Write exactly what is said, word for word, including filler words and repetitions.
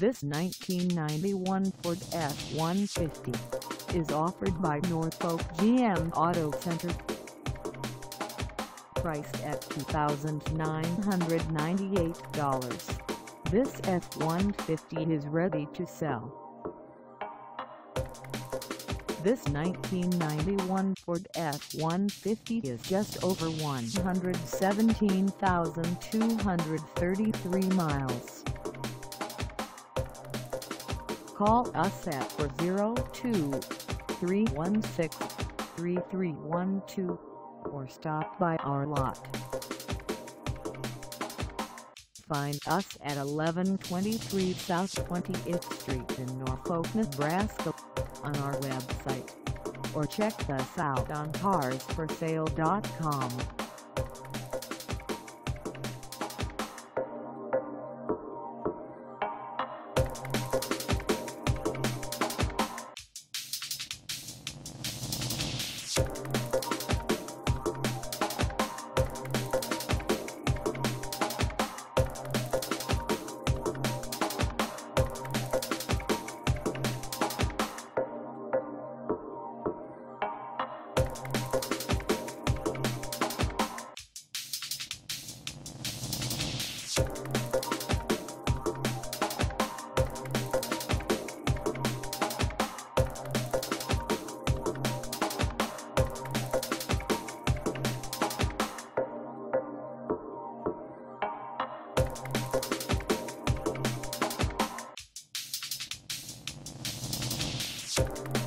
This nineteen ninety-one Ford F one fifty is offered by Norfolk G M Auto Center. Priced at two thousand nine hundred ninety-eight dollars, this F one fifty is ready to sell. This nineteen ninety-one Ford F one fifty is just over one hundred seventeen thousand two hundred thirty-three miles. Call us at four oh two, three one six, three three one two or stop by our lot. Find us at eleven twenty-three South twentieth Street in Norfolk, Nebraska on our website, or check us out on cars for sale dot com. You